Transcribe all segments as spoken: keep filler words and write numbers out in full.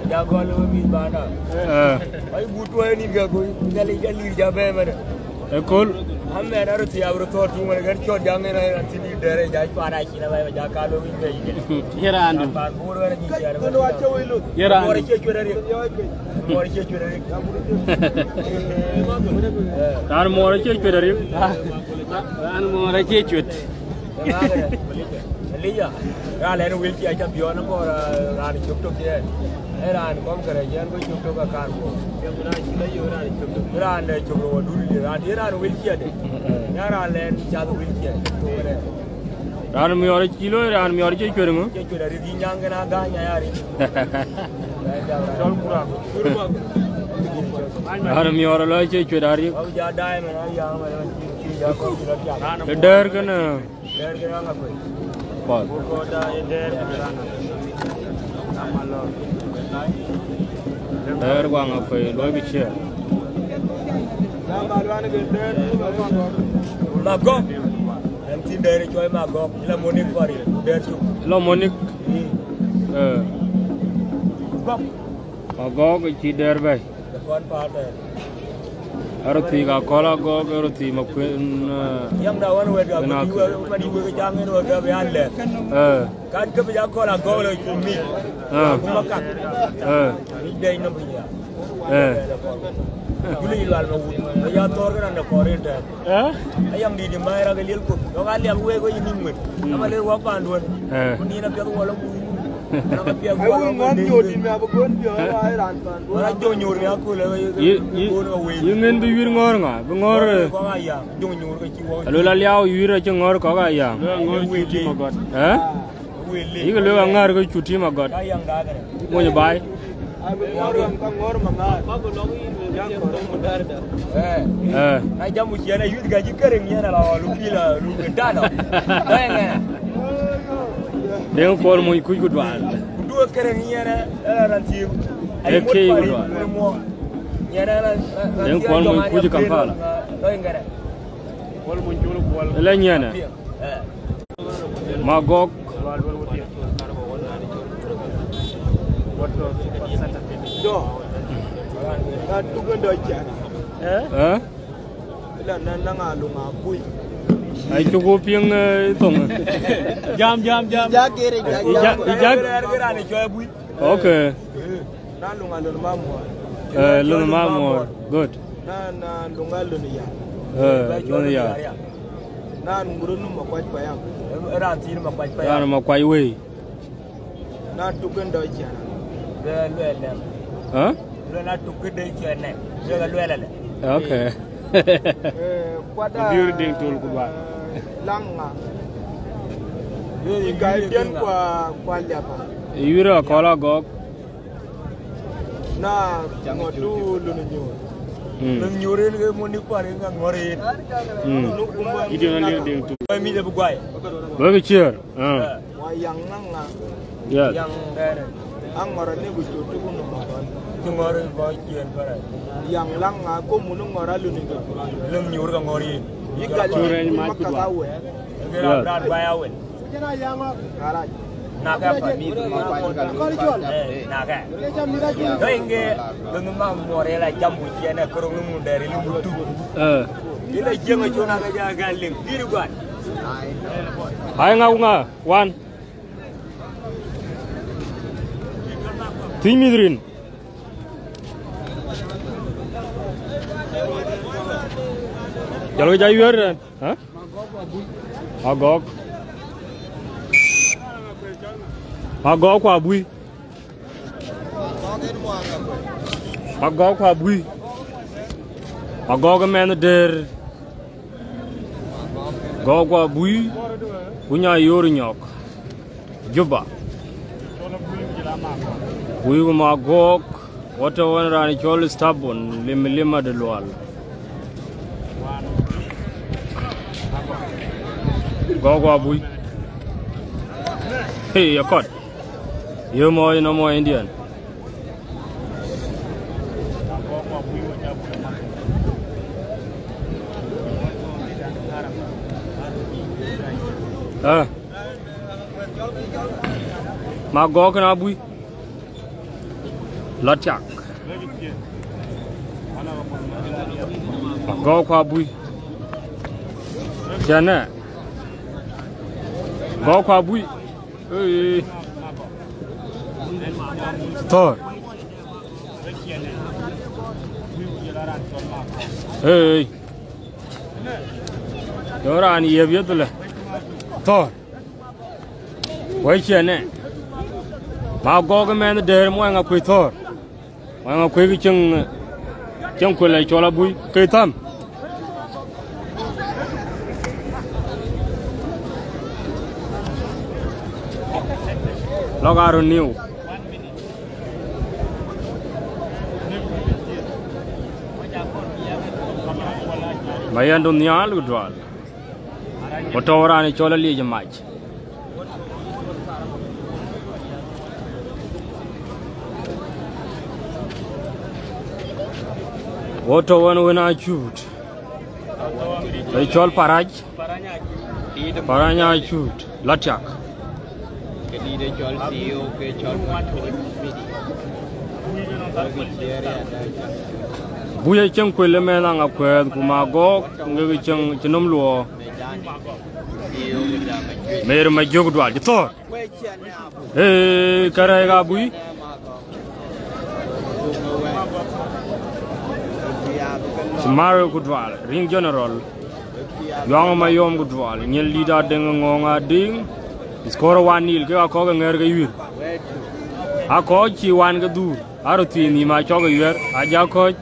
Jago lo mi bana. Eh. Ai butu ai ni ga koi gali gali jabe mere. E cool. हम मैं ना रुचि अब रुतो तू मेरे घर चोट जाने ना अच्छी नहीं डरे जाए पारा की ना भाई जा कालो भी गई ये रांडू पार बोर वाले की यार तो अच्छा वही लो ये रांडू मोर के चोरे रे मोर के चोरे रे रान मोर के चोरे रे रान मोर के चोट लिया रान लेने विल की अच्छा बियोन को रान चुप तो के रान कम करे यार कोई चुप तो का कार को रान ने चुप वो दूर रान ये रान विल की है यार रान लेने चादू विल की है रान में और किलो रान में और के चोरे में के चोरे रे दिन जांग ना गाया यार चल पूरा रान में और लो के चोरे रे अब ज्यादा है मैं यहां में चीज को रान डर के ना डर के ना कोई पास को दा डर के रान amalo डर को आंगा पे लो भी छे ना बालवान के डर mago em tin डर चोय mago ila monik pari डर चु लो मोनिक eh gop mago के ची डर भाई kon part है Aruti ka kola go aruti makwen yam da wan wega ko diwa ma diwa ga jangen wa ga yan le eh kan ka ya kola go le ku mi eh kuma ka eh ni dai no biya eh juli lal ma wu ya tor ga na ko re ta eh ayam di di mai ra ga lel ko do ga le we go yini mut ama le wa pan don eh ni na pya wala ku na ka pya ai wo ngon yo di me abo gon yo ai ran pan wala jo nyor ya ko le yi yi ngin bi wir ngor nga bi ngor ko ga ya jo nyor ga chi wo lo la liao wir che ngor ko ga ya ngor chuti ma god eh we le yi lo ngar ga chuti ma god ka yang da ga mo ni bai ai bo ngor am ka ngor ma ma ba ko lo yi yang ko mo dar da eh eh ai jamu chi na yut ga ji kare ni na la lu pi la lu ga da no da nga den ko mo ku ku dwa du kare ni na ala ran ti ai ke ku dwa ni na la den ko mo ku ji kampala do ngara wal mo julu wal la nyana eh magok wal wal wuti wato do na tugo do jana eh eh la na na nga lu ma bui ai chu go pieng tong jam jam jam ja gere ja ja ja gara ni choy bui okay na lu nga lu ma mo eh lo ma mo good na na lu nga lu ni ya eh lo ya na nguru nu ma kwa pa ya ran ti ma kwa pa ya ma kwai we na tugo do jana le le le huh le na tugo de chene le le le okay eh kwada building tool ku ba langa yi ga den kwa kwa lapa yura kola gok na ngodu lu ni nyu nang nyore le mo ni pare nga ngore hmm nu kuma idi na building tool ba mi de bu gwai ba bi cheer ah wa yang nga yes yang dere ang ngora ni bu tu tu nu ma tu ngore ba kien pare yang langa ko mu nu ngora lu ni ko nang nyore ga ngore yi ga Chure ni ma ma ku ka dwa. ga we ngera brad ba ya wen jena yang kara na ka pa mi ma ko ri jol eh na ka le jam ni ga ji do inge nang ma more la jambu chene ko mu dere lu tu eh ila jenga chona ga ja ga ling diru gwan hai nga nga one Timidrin Jalo jai wer ha Agok Agok kwa bui Agok kwa bui Agok men der Agok kwa bui punya yor nyok Juba Bui ko magok wata wan rani chol stubborn lim lima de lwal Gogo bui Hey yakot Yo mo no mo Indian Ah Magok na bui Latiak. Go kwa bui. Jana. Go kwa bui. Hey. Thor. Hey. Yora ni yebietule. Thor. Wai chene. Ma go ga men der mo nga kwi Thor. Mo nga kwi gi chung chung ko le chola bui ke tam. Logaro new. Mayando nyal udwal. Otora ni chola li jamaj. Woto one when I shoot. They chol paraj. Paranya shoot. Latiak. Buya cheng kwele mena nga kwed kumago ngi cheng chinom luo. Mer ma jogdwal jito. Eh karega bui. Mario Gudwal, Ring General, Young Mayom Gudwal, Nyel Lida Dengonga Ding, Score one nil, go a cog and erga. A coach, you one gadu, Arutini, my chog a year, a jacoch.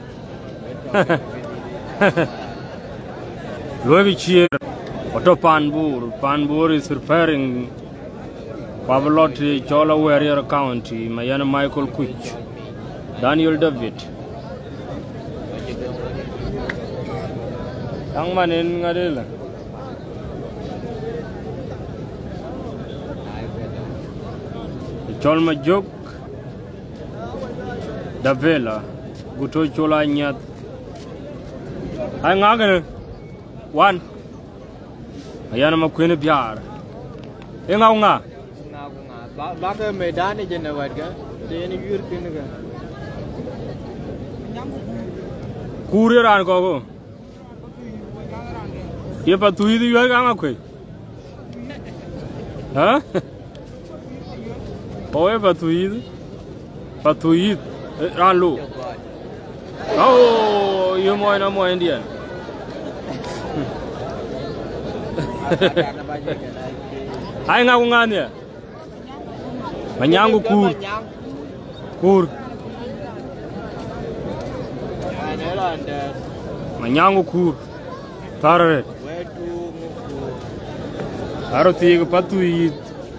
Louis cheer, Otto Panbur, Panbur is preparing Pavlotti, Chola Warrior County, Mayana Michael Quich, Daniel David. Ang manin nga dila. Chol ma jok da vela guto chola nyat. Ay nga gana wan ayana ma kwene biar. E nga nga nga nga ba ka medan e jena wat ga de ni yur tin ga kure ran ko ko ये पर तू ही तो यार कहाँ कोई हाँ ओए पर तू ही पर तू ही रान लो ओ ये मोय ना मोय Indian hai ngau ngan ya manyangu kur kur manyangu kur tarare Aro tiga patu it.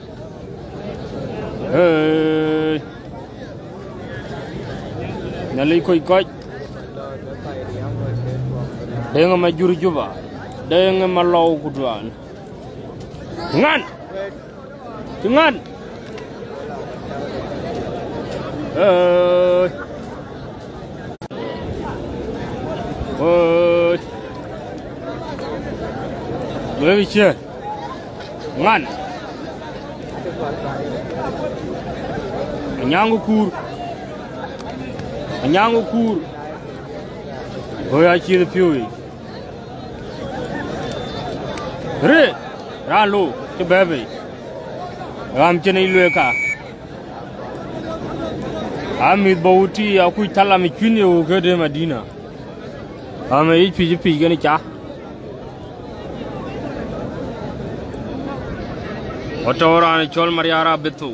Hey. Nalai koi koi. Dengan majur juga. Dengan malau kuduan. Ngan. Ngan. Hey. Hey. Lebih cia. Ngan. Anyangu kur. Anyangu kur. Goya chi the piui. Re. Ralo. Ke bebe. Ram chene lueka. Amit bauti aku tala mi chuni o gede Madina. Ame ich piji piji gani cha. Otora ni chol mariara betu.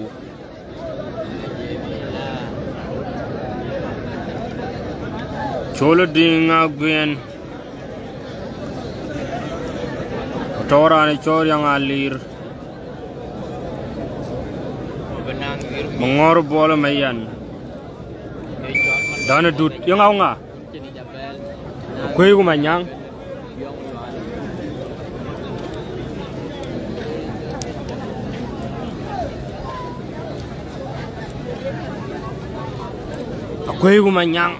Cholo dinga gwen. Otora ni chol yang alir. Mengor bola mayan. Dana dut yang au nga. Kue ku manyang. Kue ku manyang.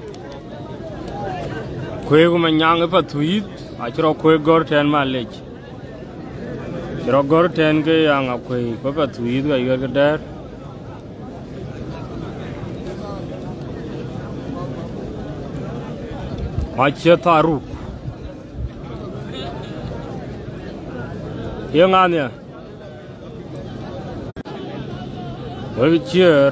Kue ku manyang apa tuit? Acro kue gor ten malej. Acro gor ten ke yang kue apa tuit ka igar kedar. Macheta Ruk. Yang anya. Wagi cheer.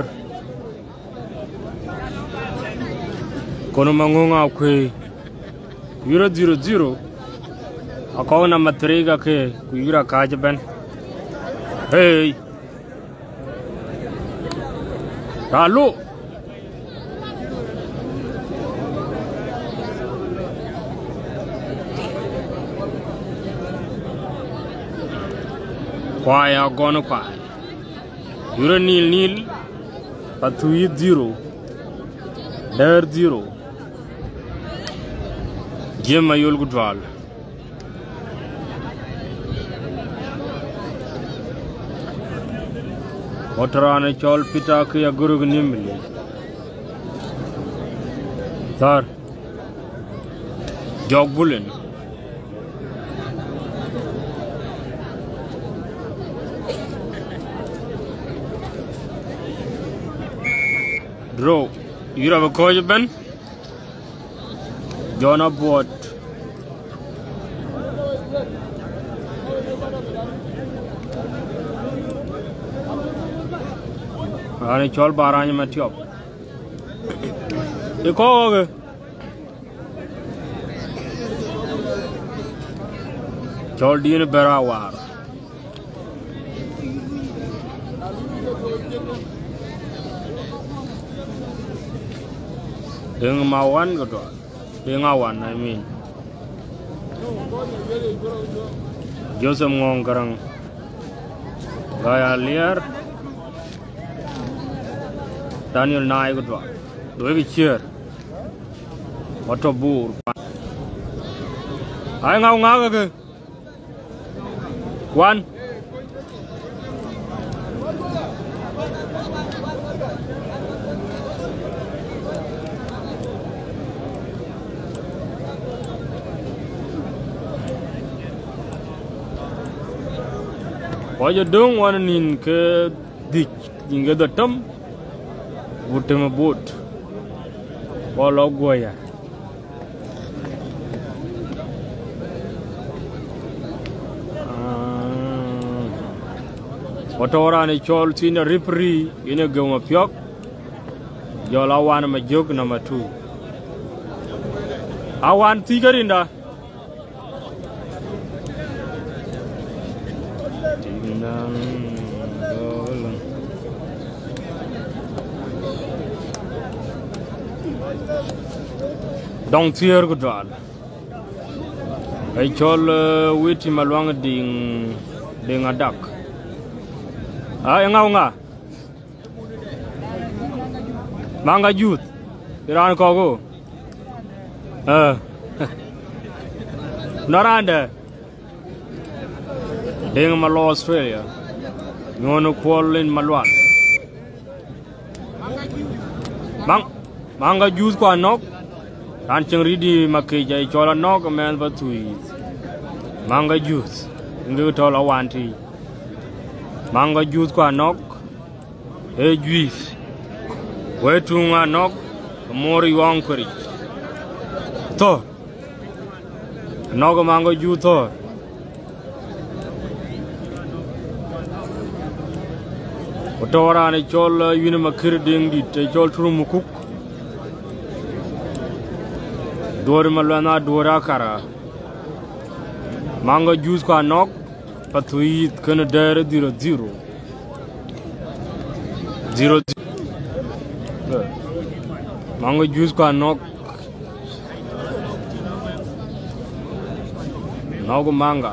Kono mangunga kwe. Yura zero zero. Ako na matriga ke kuyura kajaban. Hey. Halo. Kwaya gono kwaya. Yura nil nil. Patuit zero. Der zero. Jema yol gudwal. Otarane chol pita ke guru nimli. Sir. Jog bulin. Bro, you have a coach, Ben? John aboard. Ani chol baranya matiop. Iko oge. Chol din berawar. Deng mawan gitu. Deng awan I mean. Joseph ngong karang gaya liar. Daniel Nai gitu. Dua bicara. Auto bur. Ayo ngau ngau ke. One. Wajah dong wana nin ke dik hingga datam butem boat walau gua ya Otora ni chol sina ripri ina goma piok jola wana majog number two awan tiga rinda Dong tier gudwal. Ay chol witi malwang ding ding adak. Ay ngau nga. Manga jut. Iran kogo. Eh. Naranda. Ding malo Australia. Ngono kwolin malwan. Mang manga jut kwa nok. Rancang ridi makai jai cola nok men batui manga juice ngu tola wanti manga juice kwa nok e juice wetu nga nok mori wankori to nok manga juice to otora ne chol yuna makir ding di te chol turu mukuk Dor malwana dora kara manga juice kwa nok patui kana dare zero zero zero manga juice kwa nok Nog manga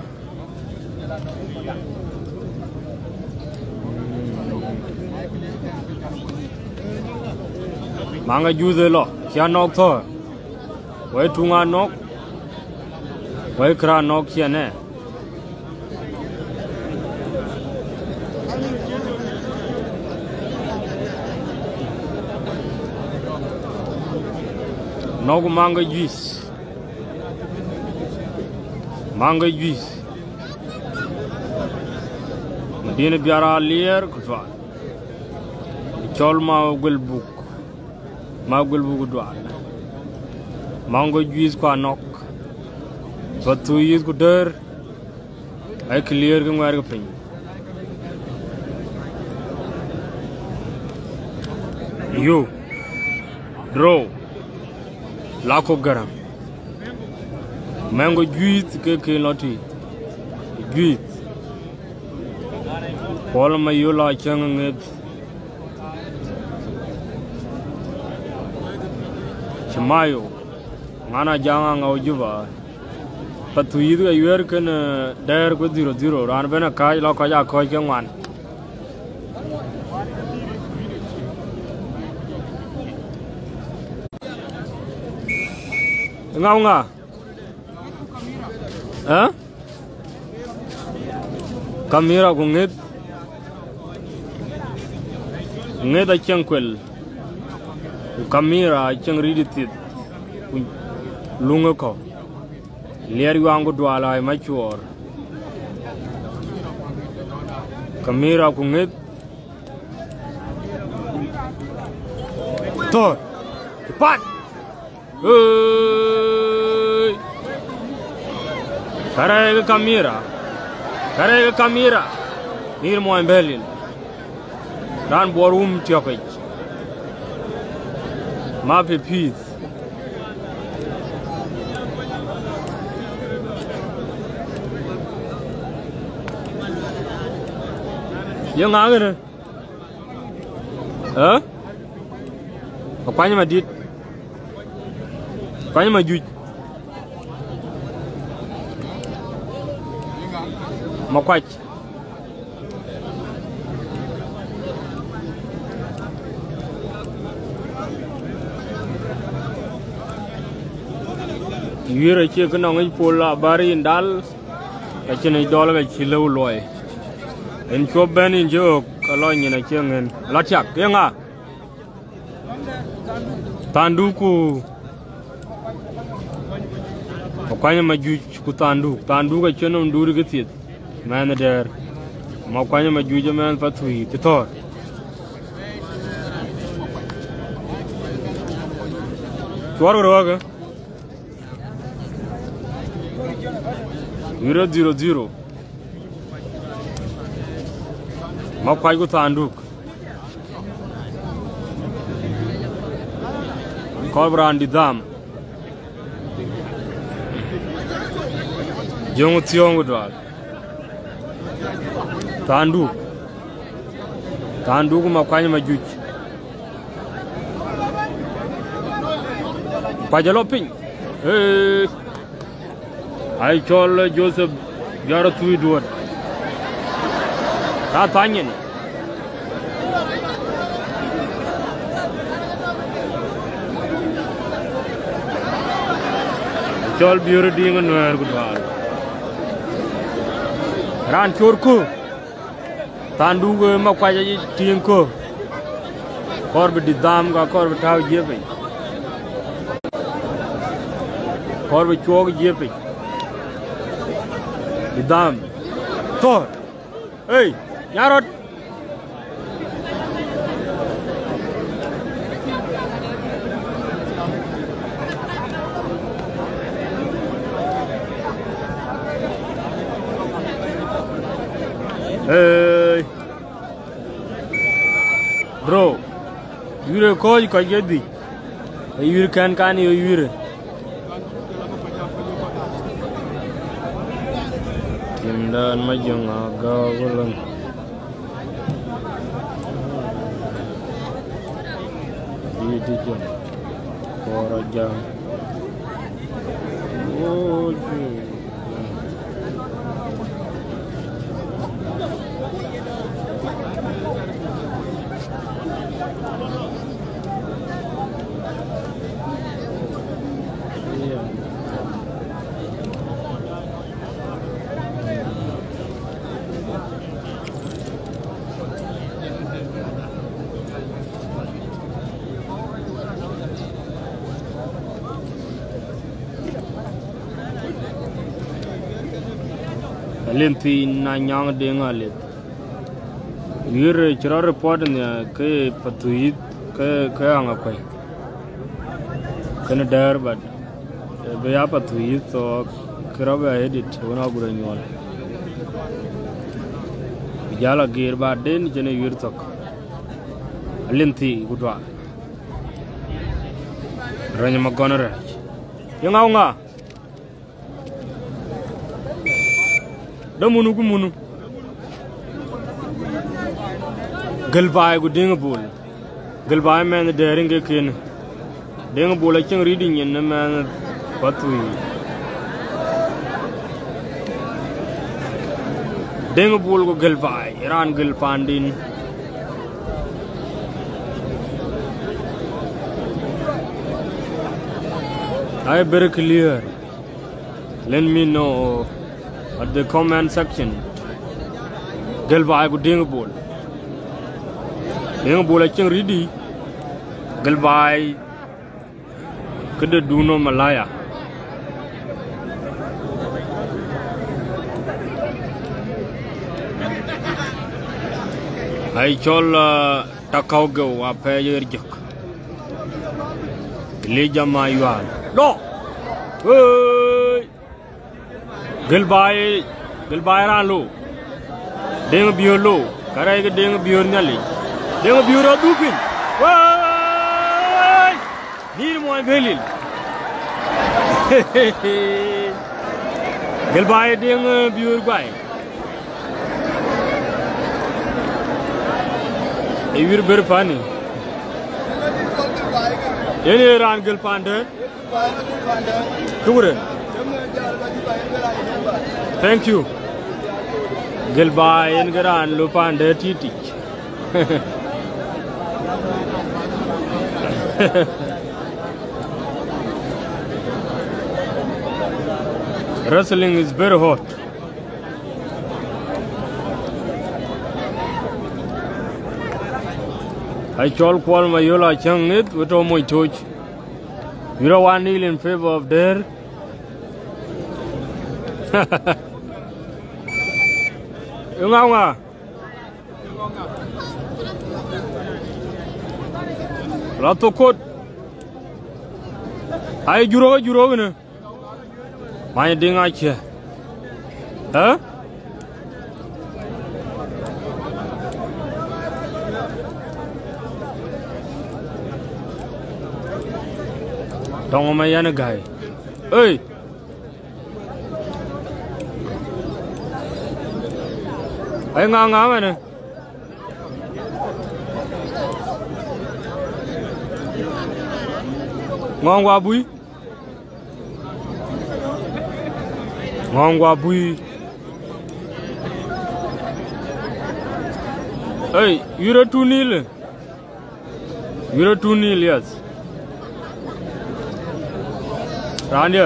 manga juice lo kya nok tho Wai tunga nok, wai kra nok kia ne. Nog manga juice, manga juice. Dina biara liar kutwa. Chol ma gulbuk, ma gulbuk dwa. Mango juice kwa knock. Patu is good. I clear the market thing. You draw Lako Garam Mango juice cake lotty juice Paul Mayola Chang it Chamayo Mana Jang Ojuva but to either you are can dare with zero zero run when a kai lockaya coaching one. Ngau nga eh kamera ko ngit ngit a changkwel kamera chang riditit lunga ko ler yango dwala ai machuor kamera ko ngit to pat Hey, carrega camera, carrega camera. Nir mo embelil. Dan borum tiokaj. Mape peace. Yang angin. Eh? Apanya madit? Kanya majuj makwach yira che kana ngai pola bari ndal ka chene dola ga chilu loy en ko ben in jo kalo nyina chengen latiak yenga tanduku Makwanya majuj ku tandu tandu ka cheno nduri ke tit man der makwanya majuj man patui titor tuar roga zero zero zero makwai ku tandu Cobra and dam Jong Tiong Dwal Tandu Tandu Makwanya Majuj Pajaloping Hey I told Joseph Yaratui Duat Ratanyan Chol Beauty and Noir Goodwal Ran Churku Tandu Makwaja Tinko Corbett Dam got Corbett How Jipping Corbett Chog Jipping The Dam Thor Hey Yarot Hey, bro, you call you can get the you can can you you Kinda majang aga ulang ini jam korajang oh Limpi na nyang denga le. Yure chira report ne ke patuit ke ke anga koi. Kena dar bad. be apa tu itu kira be edit wana gura nyol jala gear ba den jene yur tok linti gudwa ranya magonara yang au nga da munu gu munu galbay gu ding bul galbay men daring ge kin ding bul chang reading yen man patui ding bul gu galbay iran gal pandin I very clear. Let me know at the comment section. Galba I could ding a bull. Ding a bull I can ready. Galba could do no Malaya. I shall takau go up a year joke. Leja Mayuan. No! Hey! Galbay, Galbay ran low. Ding a beer low. Carrega ding a beer nelly. Ding a beer of dupin. Why? Need my belly. Galbay ding a beer guy. You will be funny. Any ran Gilpander? Thank you. Gilbay and Garan Lupander Titi. Wrestling is very hot. I shall call my Yola Chang Nit with all my touch. You know one nil in favor of there. You know Lato coat. I juro juro ne. My ding I chair. Huh? Don't my yana guy. Hey! Ay nga nga man eh. Ngong wa bui. Ngong wa bui. Hey, you're a two nil. You're a two nil, yes. Rania.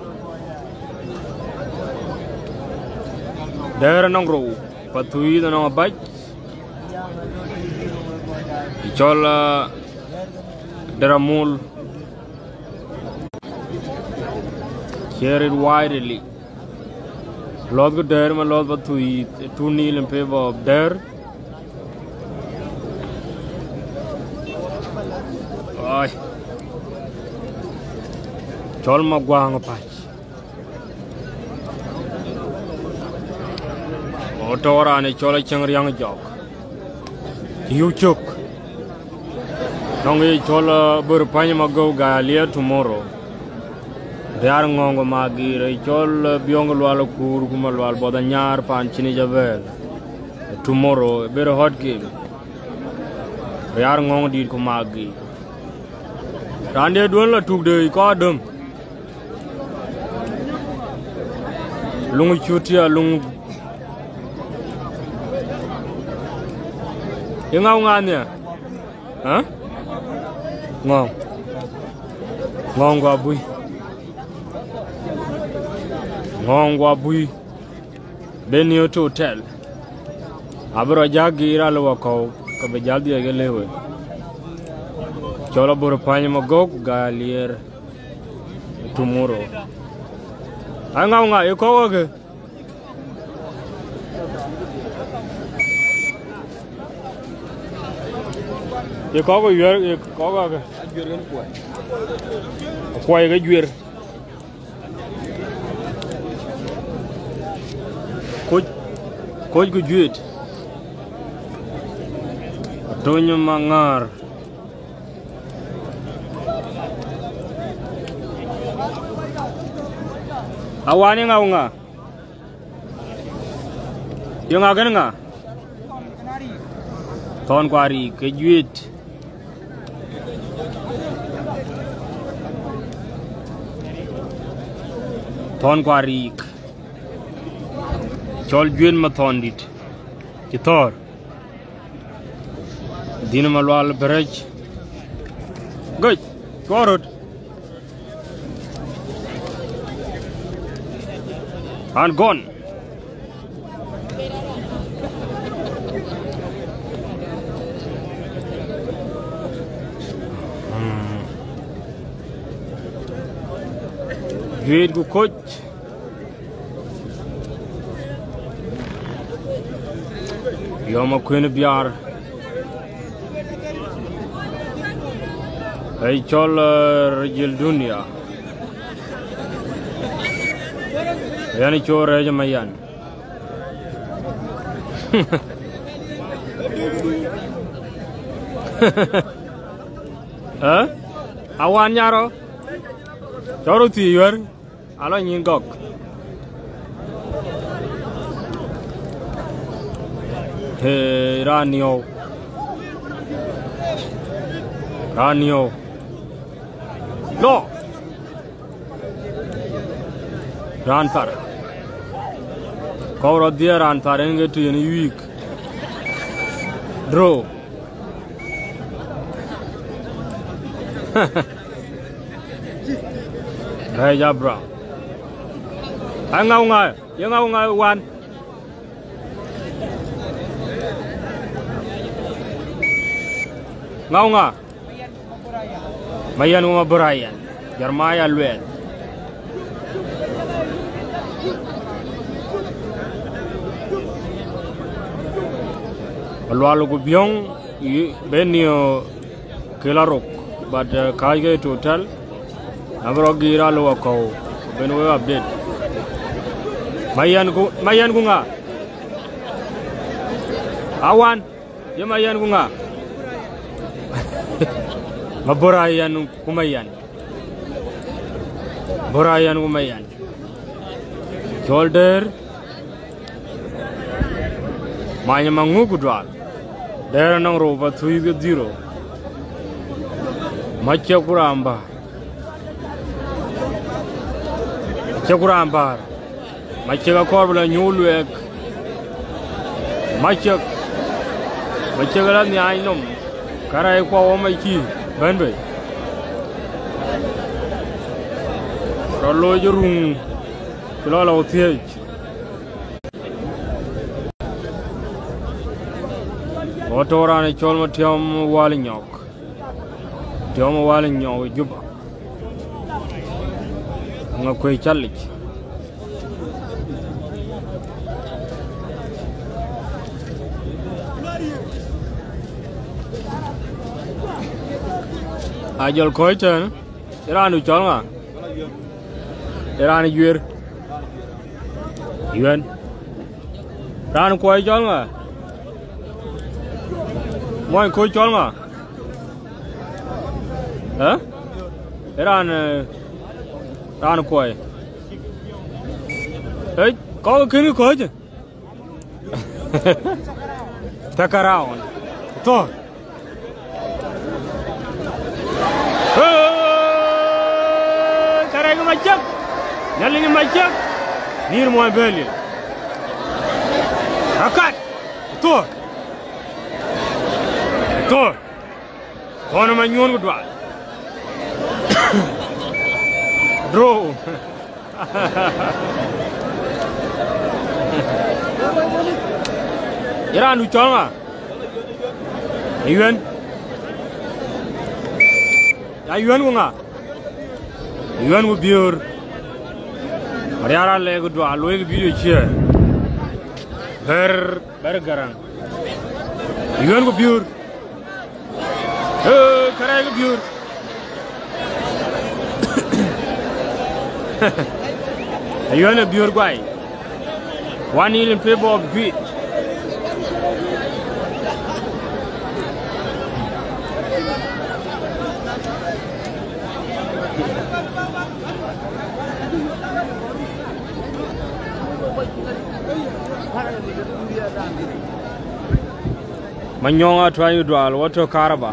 There nong ro, patui na nong abay. Ichola deramul. Share it widely. Lord go there, my lord, patui two nil in favor of there. Ay. Chol magwang patch. Otora ni chola changriang jog. You chuk. Nongi chola burpanya mago galia tomorrow. There ngongo magi re chol biong lwalo kur kumalwal bodanyar panchini javel. Tomorrow a very hot game. There ngong di kumagi. Rande duan la tuk de ko dum. Lungu chutia lungu Yung ngao nga niya? Ha? Ngao Ngao ngwa bui Ngao ngwa bui Ben yo to hotel Abro jagi ira lo wakaw Kabe jaldi age lewe Chola buro panya magok Galier Tomorrow Ay ngao nga, yu kowa ke? Yu kowa yu yu kowa ke? Kway ke juir Coach, coach graduate. Tonyo Mangar. Awani nga unga. Yung agan nga. Ton kwari graduate. Ton kwari. Chol Juen Mathondit. Kitor. Dinamalwal Bridge. Good. Forward. And gone. Hmm. Great good coach. Yoma Queen Biar. Hey Chol Rajil Dunia. Yani Chol Raja Mayan. Huh? Awan Yaro? Choruti yor? Alo Nyingok. Hey Ranio. Ranio. No. Rantar. Cover there Rantar and get to any week. Draw. Raja Bra. Hang on, young on one. Ngaunga. Mayan uma Brian. Jeremiah Luel. Alwalo gubyong benio kelarok but kaige total abro gira lo ko ben we update Mayan gu Mayan gunga awan ye Mayan gunga Maborayan kumayan Borayan kumayan shoulder Manya mangu gudwal there nang roba three zero Macha kuramba Macha kuramba Macha ka korbla nyulwek Macha Macha gala ni ainom Karai kwa wama iki Benbe Rolo jurung Kilala uthiej Otorane cholma tiam wali nyok Tiam wali nyok juba Nga kwe chalik Ajol koi chen Iranu cholma Iranu yuir Yuan Ranu koi cholma Moi koi cholma Hả? Iran Iran koi Hey, có cái này koi chứ Take around To Karai cái macam Nyali cái macam Nir moi beli Akat To To Kono manyon gudwa Draw Iran ucol nga Ayuan Ayuan ko nga Ayuan ko biur Mariara le gudwa Loe ko video chia Ber Ber garang Ayuan ko biur Eh Karai ko biur Ayuan biur guai One nil in favor of Gweed. Manyonga trying to draw water Karaba.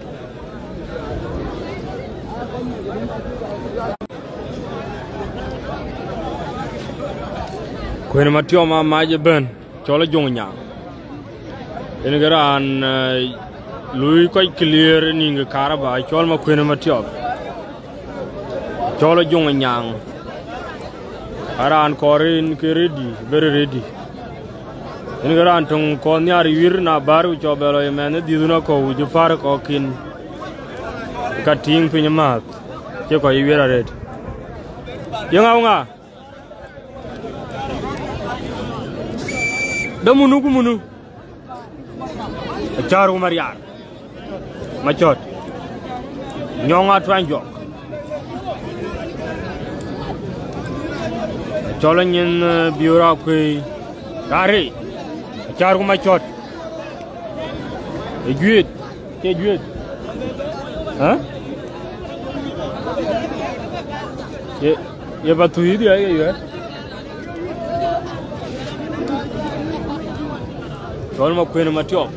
When Matioma Maja Ben, Chola Jonya. In a garan, Louis quite clear in the Karaba, Cholma Queen Matiop. Chola Jonya. Aran Corin Kiridi, very ready. In a garan tung Konya Rivirna Baru Chobelo, man, Dizunako, Jupar Cokin, Cutting Pinamat, Cheko, you are red. Young Damunu Munu Charu Mariar Machot Nyonga Twanjok Cholanyan Bureau Kari Charu Machot Eguid Eguid Huh? Ye batu idi ay ye Tolma Queen Matio.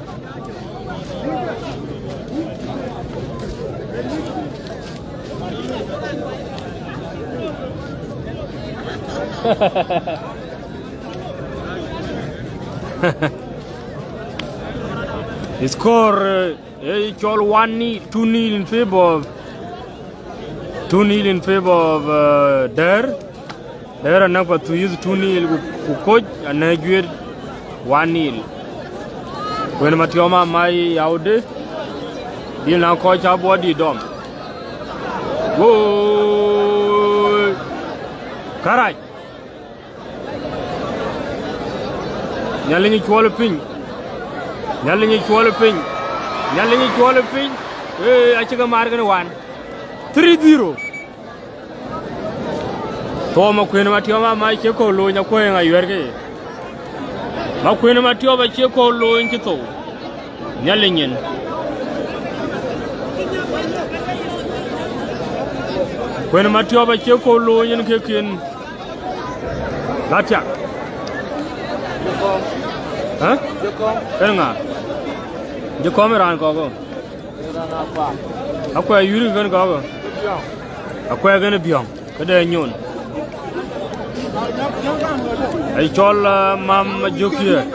The score is all one nil, two nil in favor of two nil in favor of uh, Dare. Dare and number to use two nil to coach and Nigeria one nil. When Matioma my out there, deal now coach our body dom. Whoa, Karai. Yelling it walloping. Yelling it walloping. Yelling it walloping. Hey, I check a margin one. three zero. Toma Queen Matioma my Cheko loan a coin a year. Makwena Matioba Cheko low in Kito Nyalinian When Matioba Cheko low in Kikin Latia Huh? Kenga The Comeran Gogo Aqua Yuri gonna go Aqua gonna be on Kadan I told uh, Mam Jukia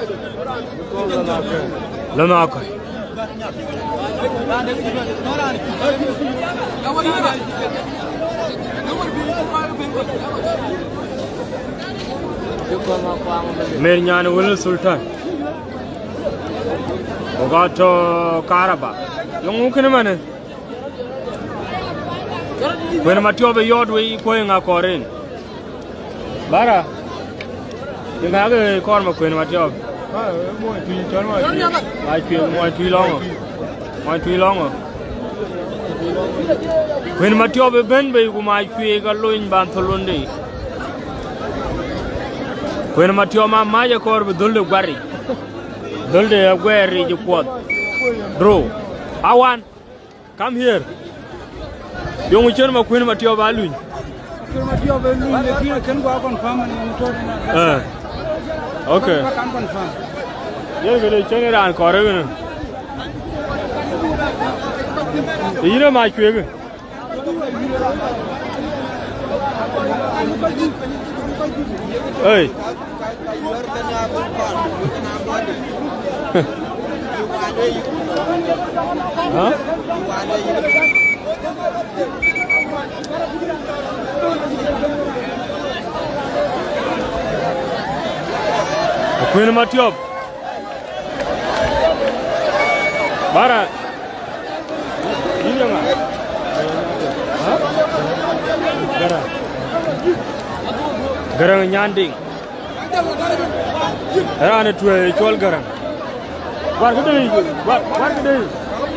Lamaka. Merian Will Sultan Ogato Karaba. Young Ukinamane when Matioba Yodway going a Corin Bara. You have a corner queen, my job. I feel more too long. More too long. When my job is bent by whom I feel a loin bantolundi. When my job, my Maya core with Dulde Barry. Dulde, where is your quad? Bro, I want. Come here. You will turn my queen, my job, I lose. Can go confirm and okay. Yeah, we'll check it out. You know my quick. Hey. Huh? Queen Matiop Bara Gara Gara Nyanding Rana to a Chol Gara What could they what what could they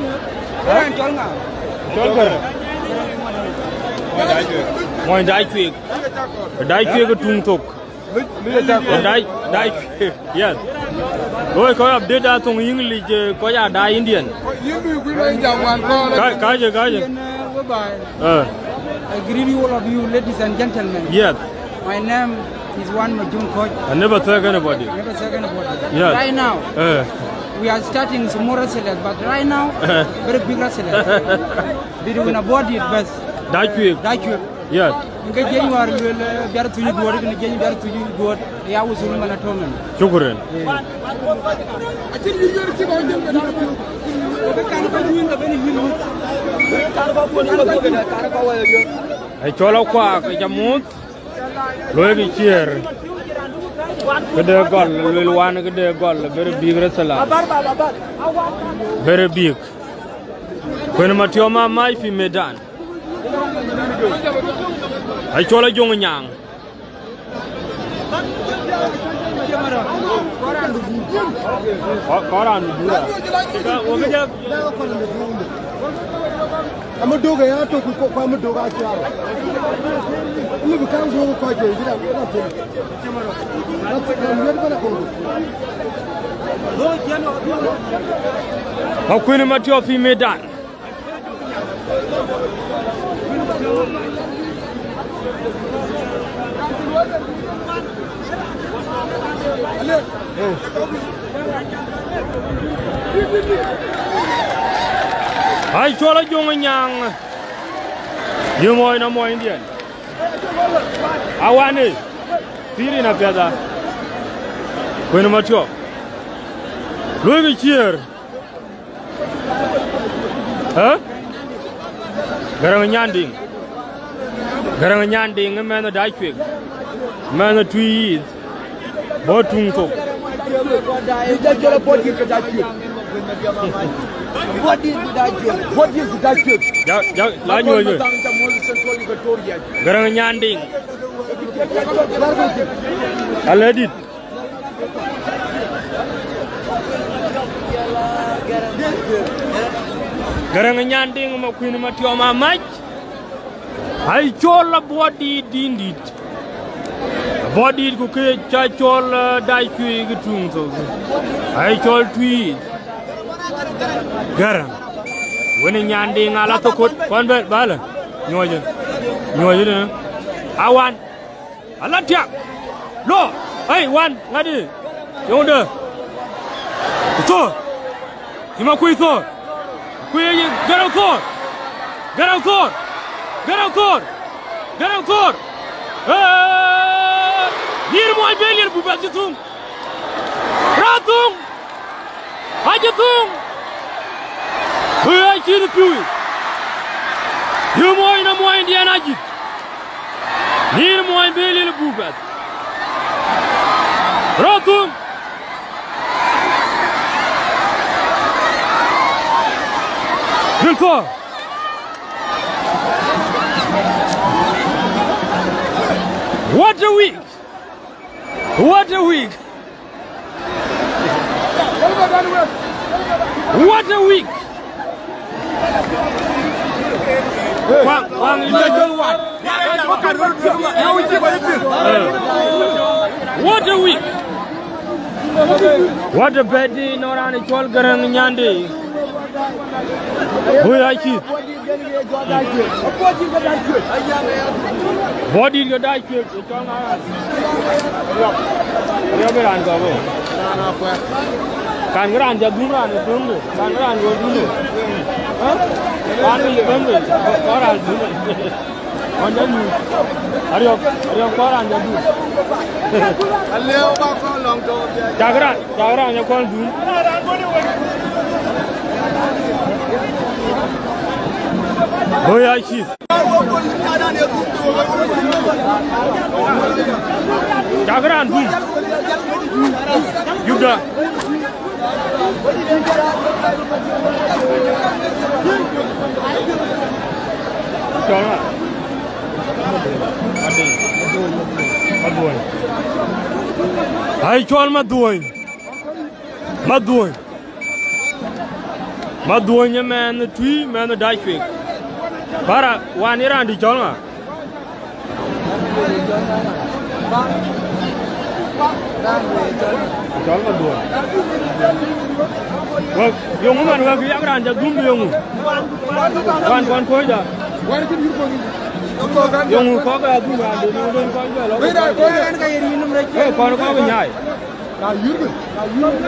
Chol Gara One die quick Die quick Tung Tok Dai dai yes. Rồi có update đã thông English có nhà Đài Indian. Cái cái gì cái gì? Uh. I greet you all of you, ladies and gentlemen. Yes. My name is Juan Majum Coach. I never thank anybody. Never thank anybody. Yes. Right now, Uh. we are starting some more wrestlers, but right now, very big wrestlers. Did you win a body at best? That quick. That quick. Yes. Nga January will be able to do it. Nga January to do it. Yeah, we will manage to man. Shukran. Ai chola kwa cái jamut. Lôi cái chier. Cái đề gol, lôi loan cái đề gol, very big wrestler. Very big. When Matioma mai fi medan. Ai chola jong nyang. Koran dua. Kita wajib. I'm a dog. I have to cook. I'm a dog. I have. You become so quite a bit. How can much of him made that? Ai chola jong nyang. You moy na moy Indian. Awani. Tiri na piada. Kwena macho. Look at here. Huh? Garang nyanding. Garang nyanding man the dai quick. Man the tweed. Botung to. What is that? What is that? Ja ja la nyoy nyoy. Garang nyanding. Aladit. Garang nyanding ma kuin ma tioma maj. Ai chola body dindit. Body ku ke cha chol dai kui gitung to. Ai chol twi. Garang. Woni nyanding ala to kut kon be bala. Nyoje. Nyoje ne. Awan. Ala tiak. Lo. Hey wan ngadi. Yonde. To. Ima kui to. Kui garang to. Garang to. Garang to. Garang to. Eh! Nir moy belir bu bajitung. Ratung. Hajitung. Hey, chini piwi. You moy na moy Indian ajit. Nir moy belir bu baj. Ratung. Vilko. What a week! What a week! What a week! Wang, wang, you don't what? What a week! What a bad day! No run, it's all garang nyande. Who I see? Body the die quick. Dia beran kau bu. Kan beran jadi beran itu dulu. Kan beran itu dulu. Hah? Kan ini dulu. Koran dulu. Mana ni? Ariok, ariok koran jadi. Aleo bakal long tu. Jaga, jaga yang koran dulu. Oh ya sih. Jagaran bu. Yuda. Jangan. Ada. Aduan. Hai jual maduan. Maduan. Maduannya mana tui mana daifik. Para waniran di jual mah. chol ma duon wa yongu man wa ya gran ja dum yongu wan kon ko ja yongu ko ga dum ga de no don ko ja lo ko ga yeri num rek ko ko ko ga nyaay na yurbe na yurbe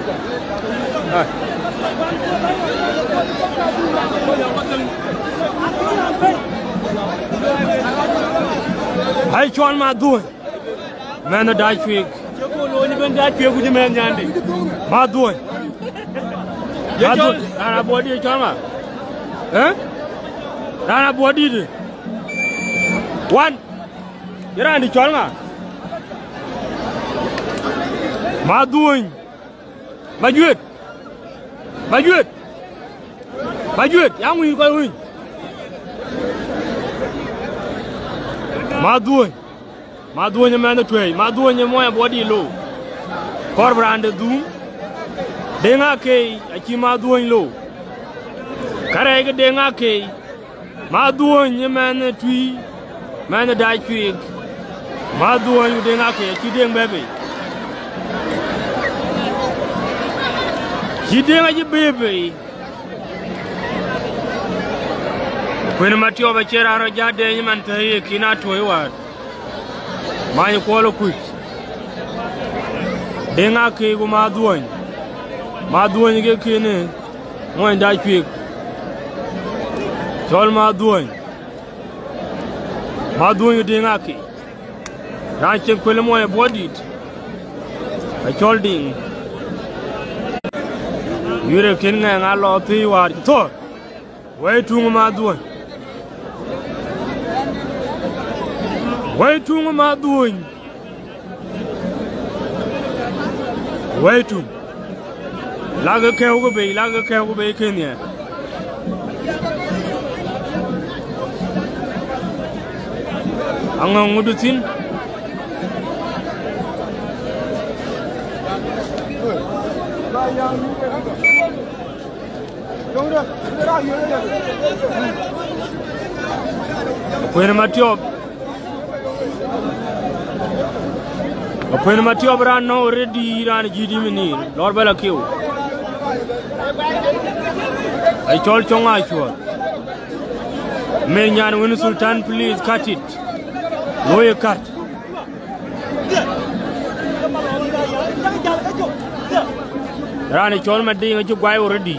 hay chol ma duon men da chwik lo ni ben da chwe ku di men nyande ma duon ma duon ana body chol ma eh ana body de one yara ndi chol ma ma duon ma juet ma juet ma juet yang wi ko wi ma duon ma duon men twey ma duon moya body lo kor brande dum denga ke achi ma duon lo kare ge denga ke ma duon men twi men da twig ma duon denga ke achi deng bebe chi denga ji bebe kwen matio ba chera ro jade man taye kina toy wat mani ko lo kuit denga ke go ma duon ma duon ge kene mo nda kwik chol ma duon ma duon denga ke ran chen ko le mo e bodit a chol ding yure ken nga nga lo ti war to way tu ma duon way tu ma duon way tu laga ke go be laga ke go be kenya anga ngudutin Kwena Matiob Kwena Matiob ran no ready ran jidi mini Lord Bella Q I told Chonga sure Menyan Win Sultan please cut it Lawyer cut Ran chol ma ding ju gwai already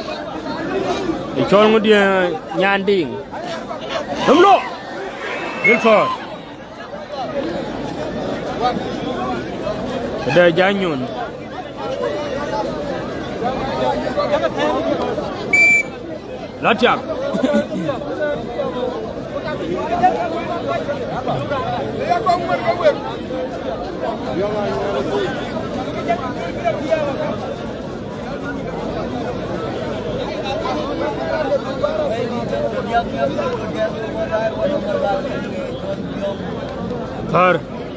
I chol ngudi nyan ding Dumlo Gilford Ada janyun Latiak Thar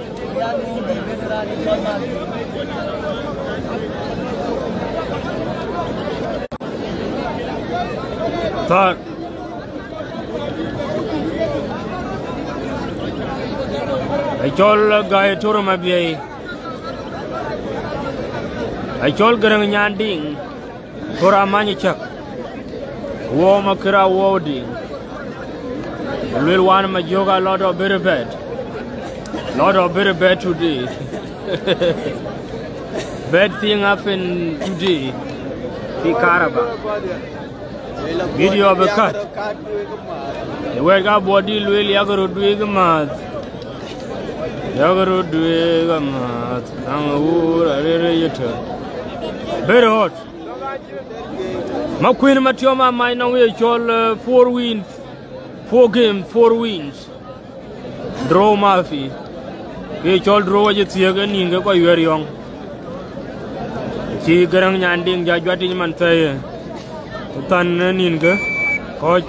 Thar I chol gay turu mabiyay I chol garang nyanding Kura manyi chak Wo makira wo ding Lil one ma joga lot of better bed Lot of better bed today Bad thing happened today Fi Karaba Video of a cut The way got body Lil Yagaro doing mad Yagaro doing mad Nangur Very hot Ma queen Matioma might know we all four wins Four games, four wins Draw Murphy We all draw it again in the way very young She garang nyanding jajwati man tay Tan ninga Coach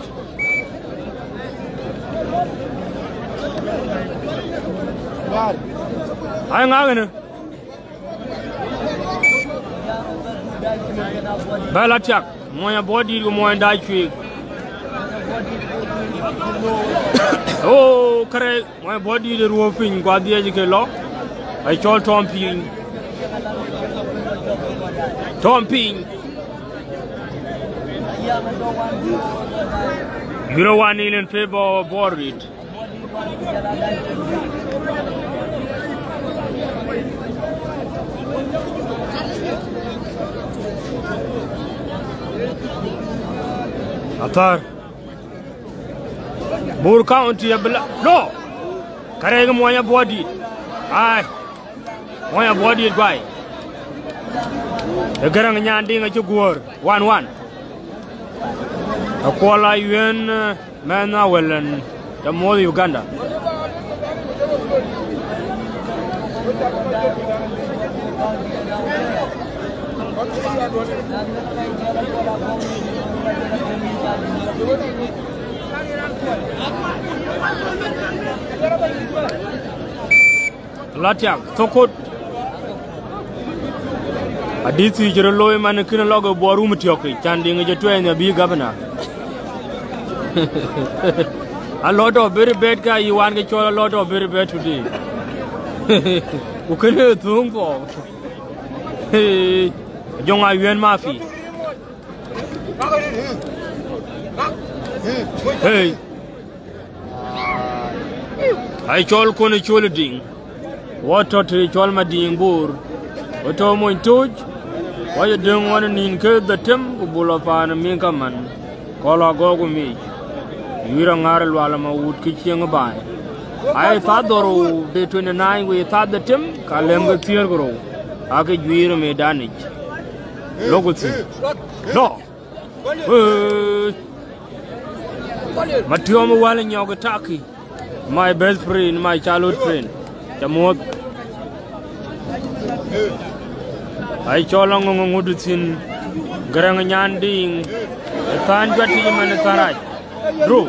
Ay ngagana Bala chak moya body go moya dai chwe Oh correct my body the roofing kwa dia jike lo I told Tom Ping. Tom Ping. You know one nil in favor of Borrit. Atar Bur County no Karega Moya body. Aye Moya body guy. The Garang Yanding at your gore. One one. A Kuala Yuen Mana Welland, the more Uganda. Latiak, Tokot Aditi Jeroloy Manakina Logo Borum Tioki, standing at your train, a big governor. A lot of very bad guy, you want to get a lot of very bad today. Who can you think for? Hey, young Ian Murphy. Hey, I told Connie Cholading. What to tell my ding board? What told my touch? Why you don't want to incur the temple Bulafan and Minkaman? Call our go with me. You don't know Walama would kitchen a buy. I thought the day twenty-nine we thought the Tim, Kalemba Theogro. I could wear me damage. Look at it. No. Matioma Walling Yogataki. My best friend, my childhood friend. Jamot. I cholong on Woodson, Garanganding, a Tanjati and a Taraj. Bro,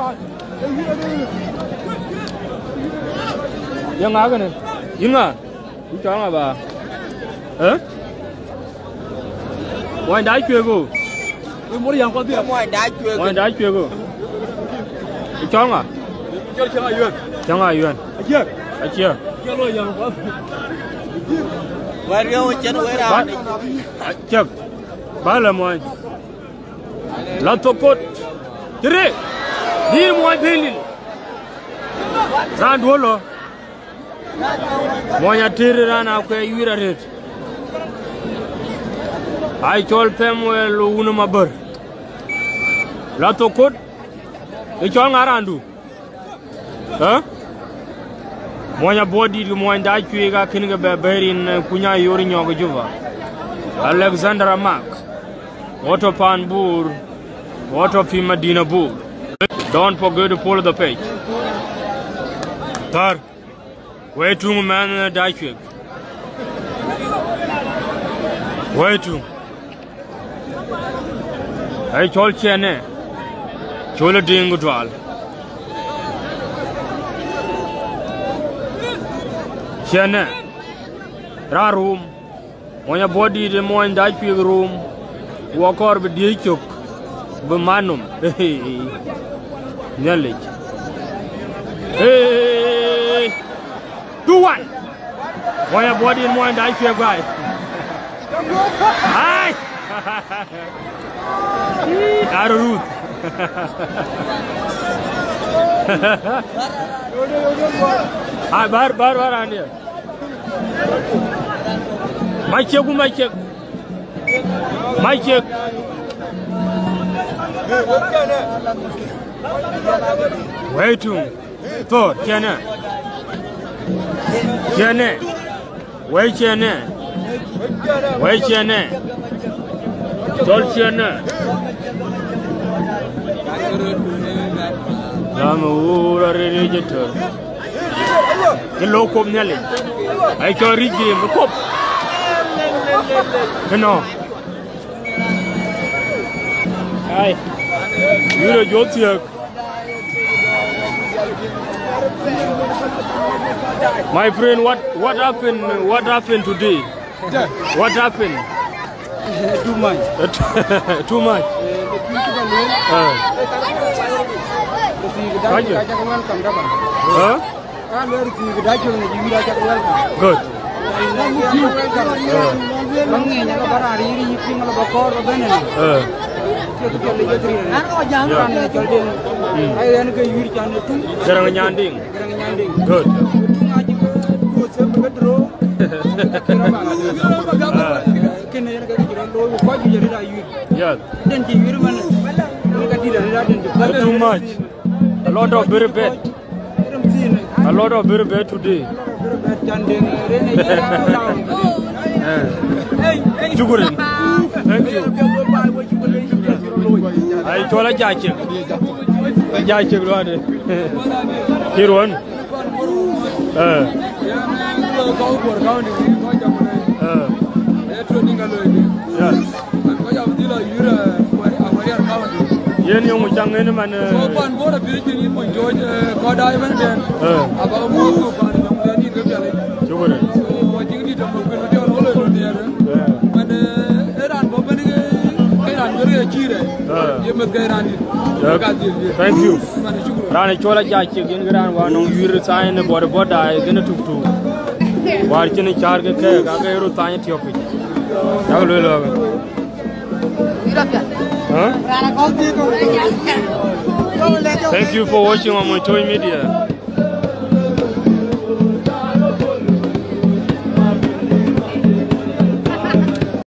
young Agane, Yunga, you talking about? Huh? Why die you go? Why die you go? You talking? Changa Yuan. Here, here. Where you going? Check. Balamoy. Latokot. Tire. Dir moy belin. Rand wolo. Moya tire rana ko yira ret. I told them well unu mabar. Latokot. E chol ngarandu. Huh? Moya body du moya da kuiga kinga beberin kunya yori nyogo juba. Alexander Mark. Otto Pan Bur. Otto Fima Dina Bur. Don't forget to follow the page. Tar. Where to man da kuig. Where to? I told Chene. Chola Dingudwal. Chene, ra room, moya body the mo in that big room, walk or be dichuk, be manum, hey, knowledge. Hey, two one, moya body mo in that big guy. Hi, Arut. Ah, bar, bar, bar, and here. My check, my check. My check. Wait to. Thor, Chene. Chene. Wait, Chene. Wait, Chene. Tol Chene. Lamu register. The local Nelly. I can read the cop. No. Hi. You're a joke here. My friend, what what happened? What happened today? What happened? Too much. Too much. Uh. Huh? Ah, where is the Dachel? You got a welcome. Good. Long in a barari, you think of a core of Benin. Uh. I then go you can do. Jarang nyanding. Good. Yes. Not too much. A lot of very bad. A lot of very bad today. Jugurin. Thank you. I told a judge. A judge. Here one. Uh. Uh. Yes. Yen yung chang ni man. So pan boda bijin ni mo George Kodai man den. Aba mo ko pan yung ni ko pele. Chubure. So jing ni to mo ko ni on holo ni ya. Man eran bo ban ni kai ran gori chi re. Ye mat kai ran ni. Thank you. Ran chola ja chi gen gran wa nong yir sai ne boda boda gen tuk tu. War chin char ke ke ga ga ro tai ti op. Ya lo lo. Huh? Thank you for watching on my Toy Media.